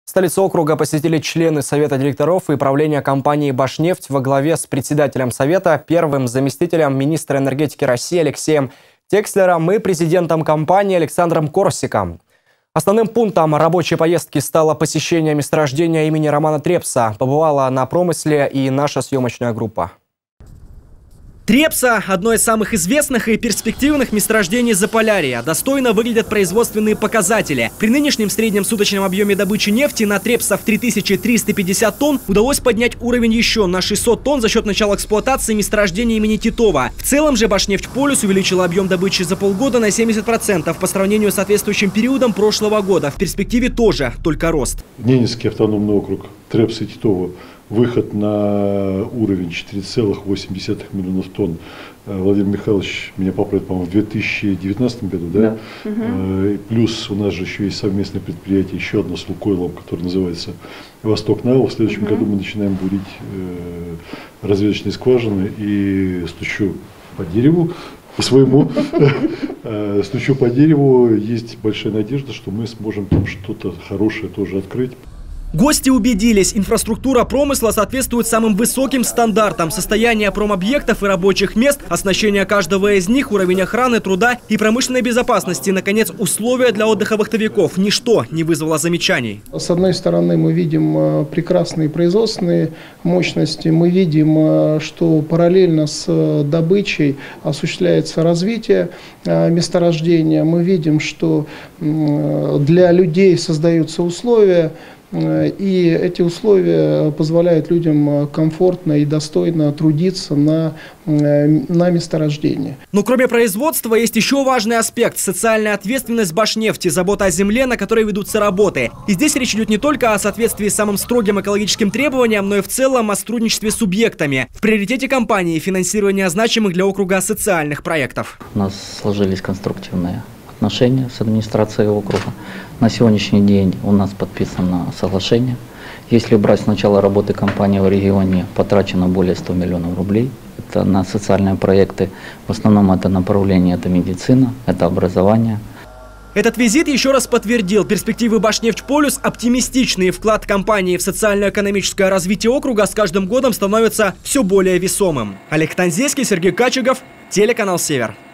Столицу округа посетили члены Совета директоров и правления компании «Башнефть» во главе с председателем Совета, первым заместителем министра энергетики России Алексеем Текслером и президентом компании Александром Корсиком. Основным пунктом рабочей поездки стало посещение месторождения имени Романа Трепса. Побывала на промысле и наша съемочная группа. Трепса – одно из самых известных и перспективных месторождений Заполярья. Достойно выглядят производственные показатели. При нынешнем среднем суточном объеме добычи нефти на Трепса в 3350 тонн удалось поднять уровень еще на 600 тонн за счет начала эксплуатации месторождения имени Титова. В целом же Башнефть Полюс увеличила объем добычи за полгода на 70% по сравнению с соответствующим периодом прошлого года. В перспективе тоже только рост. Ненецкий автономный округ, Трепса и Титова. Выход на уровень 4,8 миллионов тонн. Владимир Михайлович меня поправит, по-моему, в 2019 году, да? Плюс у нас же еще есть совместное предприятие, еще одно с Лукойлом, которое называется «Восток-Нал». В следующем году мы начинаем бурить разведочные скважины, и стучу по дереву, стучу по дереву, есть большая надежда, что мы сможем там что-то хорошее тоже открыть. Гости убедились, инфраструктура промысла соответствует самым высоким стандартам. Состояние промобъектов и рабочих мест, оснащение каждого из них, уровень охраны, труда и промышленной безопасности. Наконец, условия для отдыха вахтовиков. Ничто не вызвало замечаний. С одной стороны, мы видим прекрасные производственные мощности. Мы видим, что параллельно с добычей осуществляется развитие месторождения. Мы видим, что для людей создаются условия. И эти условия позволяют людям комфортно и достойно трудиться на месторождении. Но кроме производства есть еще важный аспект – социальная ответственность Башнефти, забота о земле, на которой ведутся работы. И здесь речь идет не только о соответствии с самым строгим экологическим требованиям, но и в целом о сотрудничестве с субъектами. В приоритете компании финансирование значимых для округа социальных проектов. У нас сложились конструктивные отношения с администрацией округа. На сегодняшний день у нас подписано соглашение. Если брать с начала работы компании в регионе, потрачено более 100 миллионов рублей. Это на социальные проекты. В основном это направление, это медицина, это образование. Этот визит еще раз подтвердил, перспективы Башнефть Полюс оптимистичные. Вклад компании в социально-экономическое развитие округа с каждым годом становится все более весомым. Олег Танзейский, Сергей Качегов, телеканал «Север».